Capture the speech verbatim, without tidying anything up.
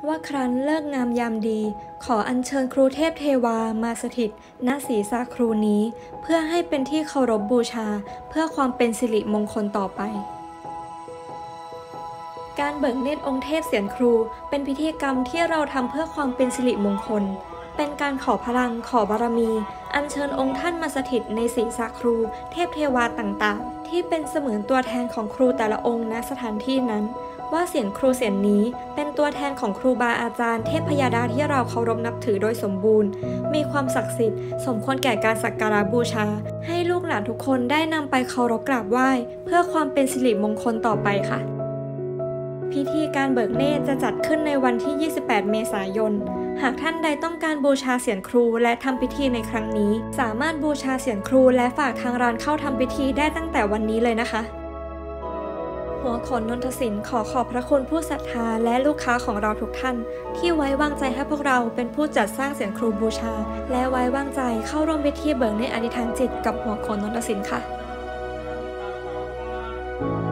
ว่าครั้นเลิกงามยามดีขออัญเชิญครูเทพเทวามาสถิตณศีรษะครูนี้เพื่อให้เป็นที่เคารพบูชาเพื่อความเป็นสิริมงคลต่อไปการเบิกเนตรองค์เทพเสียรครูเป็นพิธีกรรมที่เราทำเพื่อความเป็นสิริมงคลเป็นการขอพลังขอบารมีอัญเชิญองค์ท่านมาสถิตในศีรษะครูเทพเทวาต่างๆที่เป็นเสมือนตัวแทนของครูแต่ละองค์ณสถานที่นั้นว่าเสียรครูเสียรนี้เป็นตัวแทนของครูบาอาจารย์เทพพยาดาที่เราเคารพนับถือโดยสมบูรณ์มีความศักดิ์สิทธิ์สมควรแก่การสักการะบูชาให้ลูกหลานทุกคนได้นำไปเคารพกราบไหว้เพื่อความเป็นสิริมงคลต่อไปค่ะพิธีการเบิกเนตรจะจัดขึ้นในวันที่ ยี่สิบแปด เมษายน หากท่านใดต้องการบูชาเสียรครูและทำพิธีในครั้งนี้สามารถบูชาเสียรครูและฝากทางร้านเข้าทำพิธีได้ตั้งแต่วันนี้เลยนะคะหัวโขนนนทศิลป์ขอขอบพระคุณผู้ศรัทธาและลูกค้าของเราทุกท่านที่ไว้วางใจให้พวกเราเป็นผู้จัดสร้างเสียรครูบูชาและไว้วางใจเข้าร่วมพิธีเบิกเนตรอธิษฐานจิตกับหัวโขนนนทศิลป์ค่ะ